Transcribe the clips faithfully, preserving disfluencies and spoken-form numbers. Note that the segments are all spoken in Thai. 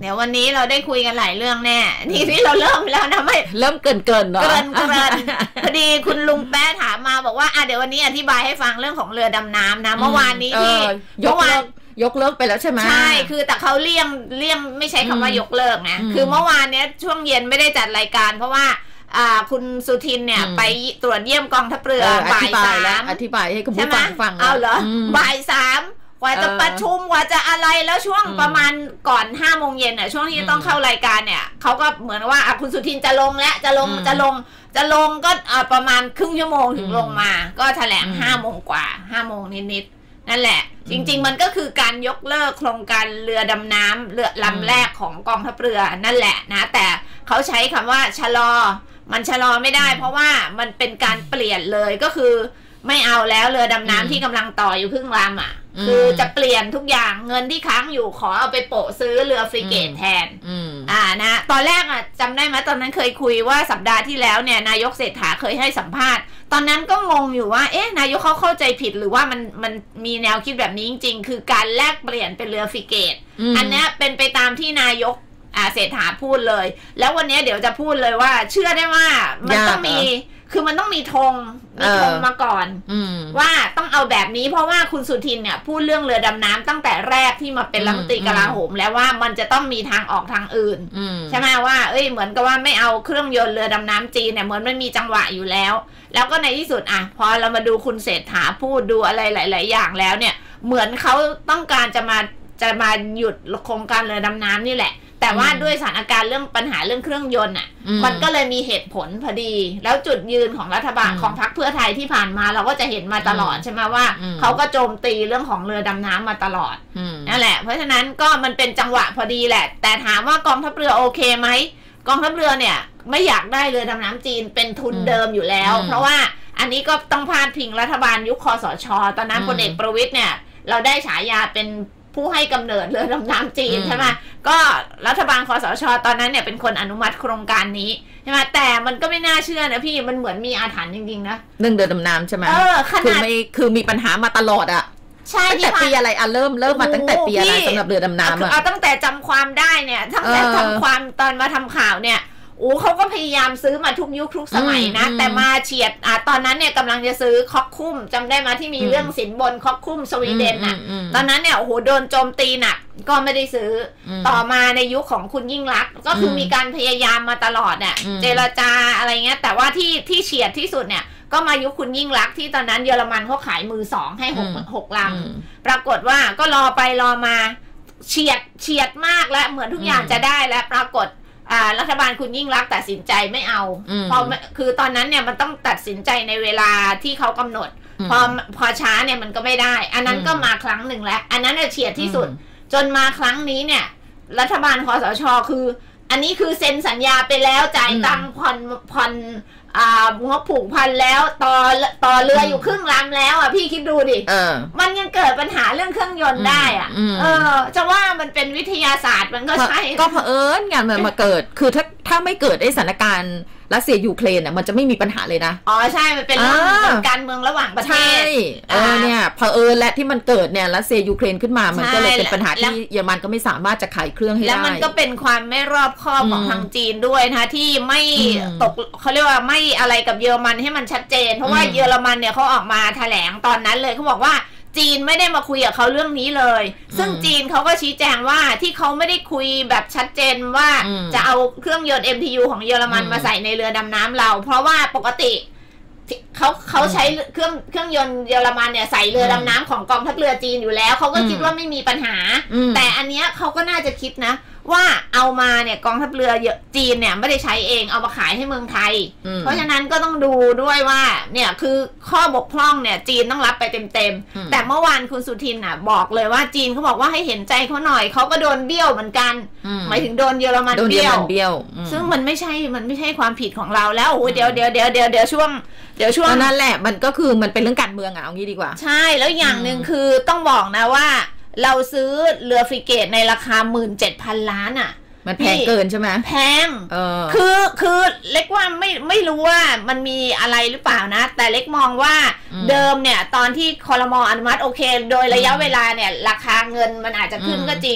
ดี๋ยววันนี้เราได้คุยกันหลายเรื่องแน่ทีนี้เราเริ่มแล้วนะไม่เริ่มเกินเกินเนาะเกินเกินพอดีคุณลุงแป๊ะถามมาบอกว่าอ่ะเดี๋ยววันนี้อธิบายให้ฟังเรื่องของเรือดำน้ำนะเมื่อวานนี้ที่ยกเลิกยกเลิกไปแล้วใช่ไหมใช่คือแต่เขาเลี่ยงเลี่ยงไม่ใช้คำว่ายกเลิกนะคือเมื่อวานเนี้ยช่วงเย็นไม่ได้จัดรายการเพราะว่าคุณสุทินเนี่ยไปตรวจเยี่ยมกองทัพเรือบ่ายสามอธิบายให้คุณผู้ฟังฟังเอาเหรอบ่ายสามกว่าจะประชุมกว่าจะอะไรแล้วช่วงประมาณก่อนห้าโมงเย็นอ่ะช่วงที่ต้องเข้ารายการเนี่ยเขาก็เหมือนว่าคุณสุทินจะลงแล้วจะลงจะลงจะลงก็ประมาณครึ่งชั่วโมงถึงลงมาก็แถลงห้าโมงกว่าห้าโมงนิดๆนั่นแหละจริงๆมันก็คือการยกเลิกโครงการเรือดำน้ำเรือลำแรกของกองทัพเรือนั่นแหละนะแต่เขาใช้คำว่าชะลอมันชะลอไม่ได้เพราะว่ามันเป็นการเปลี่ยนเลยก็คือไม่เอาแล้วเรือดำน้ำที่กำลังต่ออยู่ครึ่งลำอ่ะคือจะเปลี่ยนทุกอย่างเงินที่ค้างอยู่ขอเอาไปโปะซื้อเรือฟริเกตแทนอ่านะตอนแรกอ่ะจำได้ไหมตอนนั้นเคยคุยว่าสัปดาห์ที่แล้วเนี่ยนายกเศรษฐาเคยให้สัมภาษณ์ตอนนั้นก็งงอยู่ว่าเอ๊ะนายกเขาเข้าใจผิดหรือว่ามันมันมีแนวคิดแบบนี้จริงๆคือการแลกเปลี่ยนเป็นเรือฟริเกตอันนี้เป็นไปตามที่นายกอ่าเศรษฐาพูดเลยแล้ววันนี้เดี๋ยวจะพูดเลยว่าเชื่อได้ว่ามันต้องมีคือมันต้องมีธงมีธงมาก่อนว่าต้องเอาแบบนี้เพราะว่าคุณสุทินเนี่ยพูดเรื่องเรือดำน้ำตั้งแต่แรกที่มาเป็นรัฐมนตรีกลาโหมแล้วว่ามันจะต้องมีทางออกทางอื่นใช่ไหมว่าเอ้ยเหมือนกับว่าไม่เอาเครื่องยนต์เรือดำน้ำจีนเนี่ยเหมือนมันมีจังหวะอยู่แล้วแล้วก็ในที่สุดอ่ะพอเรามาดูคุณเศรษฐาพูดดูอะไรหลายๆอย่างแล้วเนี่ยเหมือนเขาต้องการจะมาจะมาหยุดโครงการเรือดำน้ำนี่แหละแต่ว่าด้วยสถานการณ์เรื่องปัญหาเรื่องเครื่องยนต์อ่ะมันก็เลยมีเหตุผลพอดีแล้วจุดยืนของรัฐบาลของพรรคเพื่อไทยที่ผ่านมาเราก็จะเห็นมาตลอดใช่ไหมว่าเขาก็โจมตีเรื่องของเรือดำน้ำมาตลอดนั่นแหละเพราะฉะนั้นก็มันเป็นจังหวะพอดีแหละแต่ถามว่ากองทัพเรือโอเคไหมกองทัพเรือเนี่ยไม่อยากได้เรือดำน้ำจีนเป็นทุนเดิมอยู่แล้วเพราะว่าอันนี้ก็ต้องพาดพิงรัฐบาลยุคคสช.ตอนนั้นพลเอกประวิตรเนี่ยเราได้ฉายาเป็นผู้ให้กำเนิดเรือดำน้ำจีนใช่ไหมก็รัฐบาลคสช.ตอนนั้นเนี่ยเป็นคนอนุมัติโครงการนี้ใช่ไหมแต่มันก็ไม่น่าเชื่อนะพี่มันเหมือนมีอาถรรพ์จริงๆนะเรื่องเรือดำน้ำใช่ไหมเออขนาดคือไม่คือมีปัญหามาตลอดอะใช่ตั้งแต่ปีอะไรอะเริ่มเริ่มมาตั้งแต่ปีอะไรสำหรับเรือดำน้ำอะเอาตั้งแต่จำความได้เนี่ยตั้งแต่จำความตอนมาทำข่าวเนี่ยโอ้เขาก็พยายามซื้อมาทุกยุคทุกสมัยนะแต่มาเฉียดอ่ะตอนนั้นเนี่ยกำลังจะซื้อคอกคุ้มจำได้มาที่มีเรื่องสินบนคอกคุ้มสวีเดนอ่ะตอนนั้นเนี่ยโอ้โหโดนโจมตีหนักก็ไม่ได้ซื้อต่อมาในยุคของคุณยิ่งลักษณ์ก็คือมีการพยายามมาตลอดเนี่ยเจรจาอะไรเงี้ยแต่ว่าที่ที่เฉียดที่สุดเนี่ยก็มายุคคุณยิ่งลักษณ์ที่ตอนนั้นเยอรมันเขาขายมือสองให้หกหกลำปรากฏว่าก็รอไปรอมาเฉียดเฉียดมากและเหมือนทุกอย่างจะได้และปรากฏรัฐบาลคุณยิ่งรักตัดสินใจไม่เอาเพราะคือตอนนั้นเนี่ยมันต้องตัดสินใจในเวลาที่เขากำหนดพอพอช้าเนี่ยมันก็ไม่ได้อันนั้นก็มาครั้งหนึ่งแล้วอันนั้นเฉียดที่สุดจนมาครั้งนี้เนี่ยรัฐบาลคสช.คืออันนี้คือเซ็นสัญญาไปแล้วจ่ายตังค์ผ่อนผ่อนอ่างบผูกพันแล้วต่อต่อเรืออยู่ครึ่งลำแล้วอ่ะพี่คิดดูดิมันยังเกิดปัญหาเรื่องเครื่องยนต์ได้อ่ะเออจะว่ามันเป็นวิทยาศาสตร์มันก็ใช่ก็เผอิญงานมันมาเกิดคือถ้าถ้าไม่เกิดได้สถานการณ์รัสเซียยูเครนอ่ะมันจะไม่มีปัญหาเลยนะอ๋อใช่มันเป็นเรื่องการเมืองระหว่างประเทศเออเนี่ยเผอิญและที่มันเกิดเนี่ยรัสเซียยูเครนขึ้นมามันก็เลยเป็นปัญหาที่เยอรมันก็ไม่สามารถจะขายเครื่องให้ได้แล้วมันก็เป็นความไม่รอบคอบของทางจีนด้วยนะที่ไม่ตกเขาเรียกว่าไม่อะไรกับเยอรมันให้มันชัดเจนเพราะว่าเยอรมันเนี่ยเขาออกมาแถลงตอนนั้นเลยเขาบอกว่าจีนไม่ได้มาคุยกับเขาเรื่องนี้เลยซึ่งจีนเขาก็ชี้แจงว่าที่เขาไม่ได้คุยแบบชัดเจนว่าจะเอาเครื่องยนต์ เอ็ม ที ยู ของเยอรมันมาใส่ในเรือดำน้ำเราเพราะว่าปกติเขาเขาใช้เครื่องเครื่องยนต์เยอรมันเนี่ยใส่เรือดำน้ำของกองทัพเรือจีนอยู่แล้วเขาก็คิดว่าไม่มีปัญหาแต่อันเนี้ยเขาก็น่าจะคิดนะว่าเอามาเนี่ยกองทัพเรือจีนเนี่ยไม่ได้ใช้เองเอามาขายให้เมืองไทยเพราะฉะนั้นก็ต้องดูด้วยว่าเนี่ยคือข้อบกพร่องเนี่ยจีนต้องรับไปเต็มๆแต่เมื่อวานคุณสุทินอ่ะบอกเลยว่าจีนเขาบอกว่าให้เห็นใจเขาหน่อยเขาก็โดนเบี้ยวเหมือนกันหมายถึงโดนเยอรมันเบี้ยวซึ่งมันไม่ใช่มันไม่ใช่ความผิดของเราแล้วโอ้เดี๋ยวเดี๋ยวเดี๋ยวเดี๋ยวเดี๋ยวช่วงเดี๋ยวช่วงนั่นแหละมันก็คือมันเป็นเรื่องการเมืองอ่ะเอางี้ดีกว่าใช่แล้วอย่างหนึ่งคือต้องบอกนะว่าเราซื้อเรือฟริเกตในราคาหมื่นเจ็ดพันล้านอ่ะมันแพงเกินใช่ไหมแพงเออคือคือเล็กว่าไม่ไม่รู้ว่ามันมีอะไรหรือเปล่านะแต่เล็กมองว่าเดิมเนี่ยตอนที่ครม.อนุมัติโอเคโดยระยะเวลาเนี่ยราคาเงินมันอาจจะขึ้นก็จริง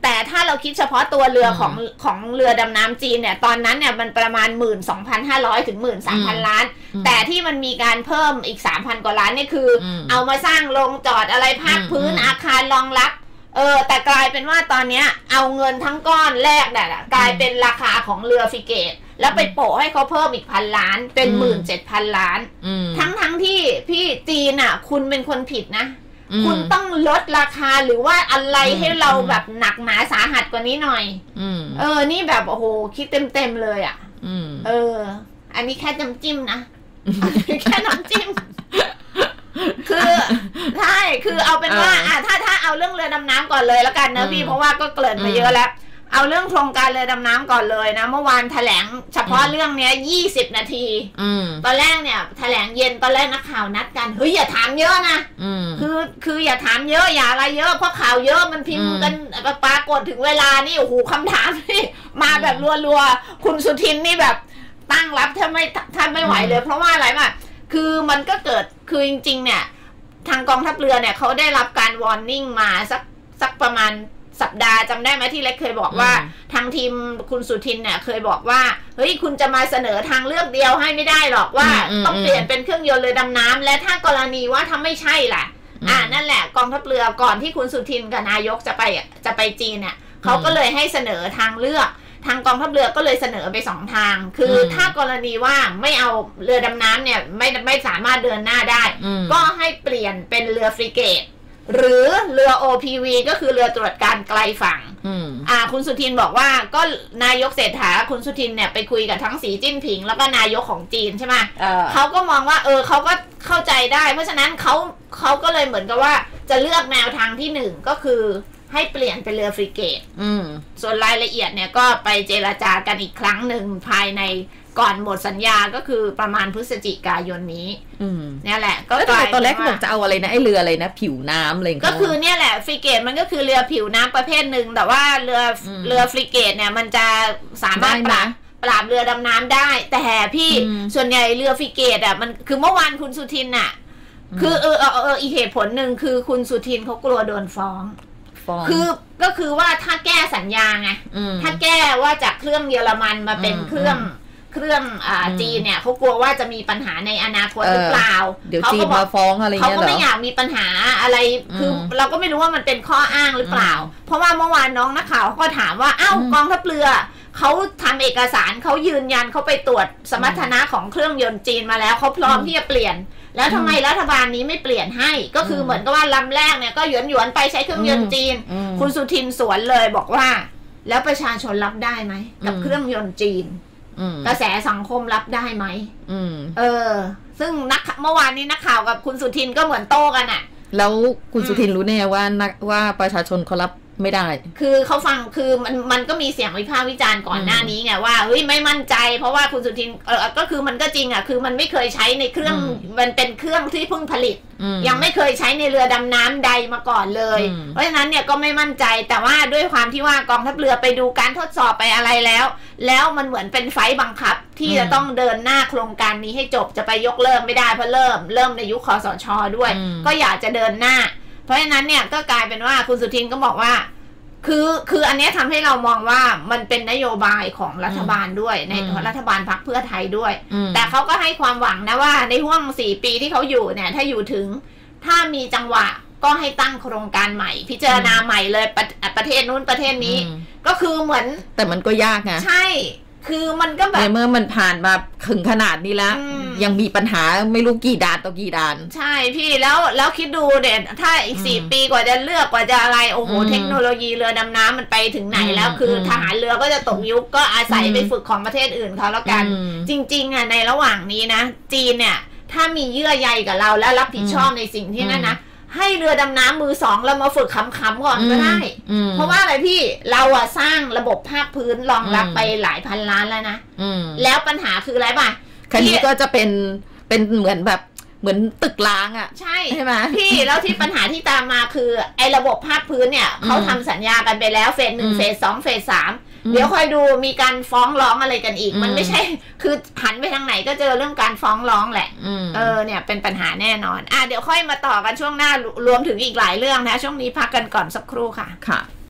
แต่ถ้าเราคิดเฉพาะตัวเรือของของเรือดำน้ำจีนเนี่ยตอนนั้นเนี่ยมันประมาณ หนึ่งหมื่นสองพันห้าร้อย ถึง หนึ่งหมื่นสามพัน ล้านแต่ที่มันมีการเพิ่มอีก สามพัน กว่าล้านนี่คือเอามาสร้างโรงจอดอะไรภาคพื้นอาคารรองรับเออแต่กลายเป็นว่าตอนนี้เอาเงินทั้งก้อนแรกเนี่ยกลายเป็นราคาของเรือฟริเกตแล้วไปโปะให้เขาเพิ่มอีกพันล้านเป็น หนึ่งหมื่นเจ็ดพัน ล้านทั้งทั้งที่พี่จีนอ่ะคุณเป็นคนผิดนะคุณต้องลดราคาหรือว่าอะไรให้เราแบบหนักหนาสาหัสกว่านี้หน่อยเออนี่แบบโอ้โหคิดเต็มๆเลยอ่ะเอออันนี้แค่น้ำจิ้มนะแค่น้ำจิ้มคือใช่คือเอาเป็นว่าอ่ะถ้าถ้าเอาเรื่องเรือดำน้ำก่อนเลยแล้วกันนะพี่เพราะว่าก็เกริ่นมาเยอะแล้วเอาเรื่องโครงการเรือดำน้ำก่อนเลยนะเมื่อวานแถลงเฉพาะเรื่องเนี้ยยี่สิบนาทีตอนแรกเนี่ยแถลงเย็นตอนแรกนักข่าวนัดกันเฮ้ยอย่าถามเยอะนะคือคืออย่าถามเยอะอย่าอะไรเยอะเพราะข่าวเยอะมันพิมพ์กันปรากฏถึงเวลานี่โอ้โหคำถามนี่มาแบบรัวๆคุณสุทินนี่แบบตั้งรับถ้าไม่ถ้าไม่ไหวเลยเพราะว่าอะไรมาคือมันก็เกิดคือจริงๆเนี่ยทางกองทัพเรือเนี่ยเขาได้รับการวอร์นิ่งมาสักสักประมาณสัปดาห์จำได้ไหมที่เล็กเคยบอกว่าทางทีมคุณสุทินเนี่ยเคยบอกว่าเฮ้ยคุณจะมาเสนอทางเลือกเดียวให้ไม่ได้หรอกว่าต้องเปลี่ยนเป็นเครื่องยนต์เรือดำน้ำและถ้ากรณีว่าถ้าไม่ใช่ล่ะอ่านั่นแหละกองทัพเรือก่อนที่คุณสุทินกับนายกจะไปจะไปจีนเนี่ยเขาก็เลยให้เสนอทางเลือกทางกองทัพเรือก็เลยเสนอไปสองทางคือถ้ากรณีว่าไม่เอาเรือดำน้ำเนี่ยไม่ไม่สามารถเดินหน้าได้ก็ให้เปลี่ยนเป็นเรือฟริเกตหรือเรือ โอ พี วี ก็คือเรือตรวจการไกลฝั่งอ่าคุณสุทินบอกว่าก็นายกเศรษฐาคุณสุทินเนี่ยไปคุยกับทั้งสีจิ้นผิงแล้วก็นายกของจีนใช่ไหม เ, เขาก็มองว่าเออเขาก็เข้าใจได้เพราะฉะนั้นเขาเขาก็เลยเหมือนกับว่าจะเลือกแนวทางที่หนึ่งก็คือให้เปลี่ยนเป็นเรือฟริเกตส่วนรายละเอียดเนี่ยก็ไปเจรจากันอีกครั้งหนึ่งภายในก่อนหมดสัญญาก็คือประมาณพฤศจิกายนนี้เนี่ยแหละก็ตอนแรกเขาบอกจะเอาอะไรนะไอเรืออะไรนะผิวน้ำอะไรก็คือเนี่ยแหละฟริเกตมันก็คือเรือผิวน้ำประเภทหนึ่งแต่ว่าเรือเรือฟริเกตเนี่ยมันจะสามารถปราบปราบเรือดำน้ำได้แต่พี่ส่วนใหญ่เรือฟริเกตอ่ะมันคือเมื่อวานคุณสุทินอ่ะคือเออเออเอออีกเหตุผลหนึ่งคือคุณสุทินเขากลัวโดนฟ้องคือก็คือว่าถ้าแก้สัญญาไงถ้าแก้ว่าจากเครื่องเยอรมันมาเป็นเครื่องเครื่องอ่าจีนเนี่ยเขากลัวว่าจะมีปัญหาในอนาคตหรือเปล่าเดี๋ยวจีนมาฟ้องอะไรเงี้ยเหรอเขาก็ไม่อยากมีปัญหาอะไรคือเราก็ไม่รู้ว่ามันเป็นข้ออ้างหรือเปล่าเพราะว่าเมื่อวานน้องนักข่าวเขาก็ถามว่าอ้าวกองทัพเรือเขาทำเอกสารเขายืนยันเขาไปตรวจสมรรถนะของเครื่องยนต์จีนมาแล้วเขาพร้อมที่จะเปลี่ยนแล้วทำไมรัฐบาลนี้ไม่เปลี่ยนให้ก็คือเหมือนกับว่าลำแรกเนี่ยก็หยวนหยวนไปใช้เครื่องยนต์จีนคุณสุทินสวนเลยบอกว่าแล้วประชาชนรับได้ไหมกับเครื่องยนต์จีนกระแสสังคมรับได้ไหมเออซึ่งนักเมื่อวานนี้นักข่าวกับคุณสุทินก็เหมือนโต้กันอ่ะแล้วคุณสุทินรู้แน่ว่านักว่าประชาชนเขารับไม่ได้คือเขาฟังคือมันมันก็มีเสียงวิพากษ์วิจารณ์ก่อนหน้านี้ไงว่าเฮ้ยไม่มั่นใจเพราะว่าคุณสุทินเออก็คือมันก็จริงอ่ะคือมันไม่เคยใช้ในเครื่องมันเป็นเครื่องที่เพิ่งผลิตยังไม่เคยใช้ในเรือดำน้ำใดมาก่อนเลยเพราะฉะนั้นเนี่ยก็ไม่มั่นใจแต่ว่าด้วยความที่ว่ากองทัพเรือไปดูการทดสอบไปอะไรแล้วแล้วมันเหมือนเป็นไฟบังคับที่จะต้องเดินหน้าโครงการนี้ให้จบจะไปยกเลิกไม่ได้เพราะเริ่มเริ่มในยุคคสช.ด้วยก็อยากจะเดินหน้าเพราะฉะนั้นเนี่ยก็กลายเป็นว่าคุณสุทินก็บอกว่าคือคืออันนี้ทำให้เรามองว่ามันเป็นนโยบายของรัฐบาลด้วยในรัฐบาลพรรคเพื่อไทยด้วยแต่เขาก็ให้ความหวังนะว่าในห่วงสี่ปีที่เขาอยู่เนี่ยถ้าอยู่ถึงถ้ามีจังหวะก็ให้ตั้งโครงการใหม่พิจารณาใหม่เลยประประเทศนู้นประเทศนี้ก็คือเหมือนแต่มันก็ยากไงใช่คือมันก็แบบในเมื่อมันผ่านมาถึงขนาดนี้แล้วยังมีปัญหาไม่รู้กี่ด่านต่อกี่ด่านใช่พี่แล้วแล้วคิดดูเด็ดถ้าอีกสี่ปีกว่าจะเลือกกว่าจะอะไรโอ้โหเทคโนโลยีเรือดำน้ำมันไปถึงไหนแล้วคือทหารเรือก็จะตกยุคก็อาศัยไปฝึกของประเทศอื่นเขาแล้วกันจริงๆอ่ะในระหว่างนี้นะจีนเนี่ยถ้ามีเยื่อใยกับเราและรับผิดชอบในสิ่งที่นั่นนะให้เรือดำน้ำมือสองเรามาฝึกขำๆก่อนก็ได้เพราะว่าอะไรพี่เราอะสร้างระบบภาคพื้นรองรับไปหลายพันล้านแล้วนะแล้วปัญหาคืออะไรป่ะคันนี้ก็จะเป็นเป็นเหมือนแบบเหมือนตึกล้างอ่ะใช่ใช่ไหมพี่แล้วที่ปัญหาที่ตามมาคือไอ้ระบบภาคพื้นเนี่ยเขาทำสัญญากันไปแล้วเฟสหนึ่งเฟสสองเฟสสามเดี๋ยวคอยดูมีการฟ้องร้องอะไรกันอีกมันไม่ใช่คือหันไปทางไหนก็เจอเรื่องการฟ้องร้องแหละเออเนี่ยเป็นปัญหาแน่นอนอ่ะเดี๋ยวค่อยมาต่อกันช่วงหน้ารวมถึงอีกหลายเรื่องนะช่วงนี้พักกันก่อนสักครู่ค่ะค่ะ